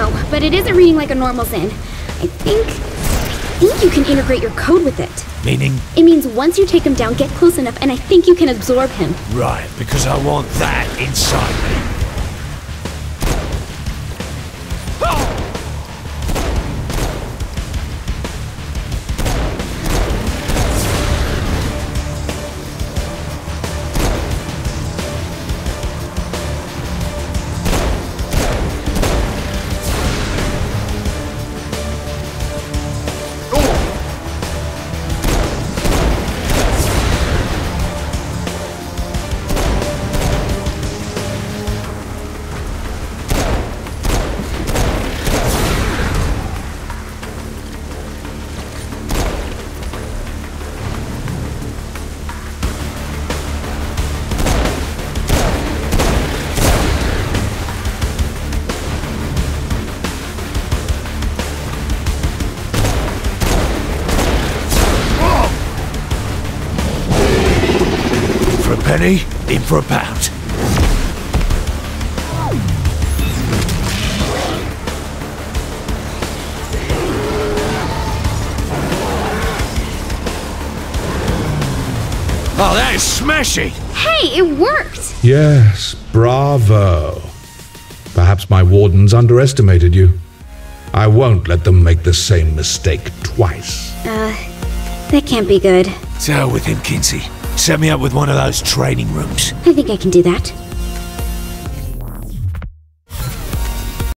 No, but it isn't reading like a normal Zin. I think you can integrate your code with it. Meaning? It means once you take him down, get close enough, and I think you can absorb him. Right, because I want that inside me. Penny, in for a pound. Oh, that is smashing! Hey, it worked! Yes, bravo. Perhaps my wardens underestimated you. I won't let them make the same mistake twice. That can't be good. To hell with him, Kinsey. Set me up with one of those training rooms. I think I can do that.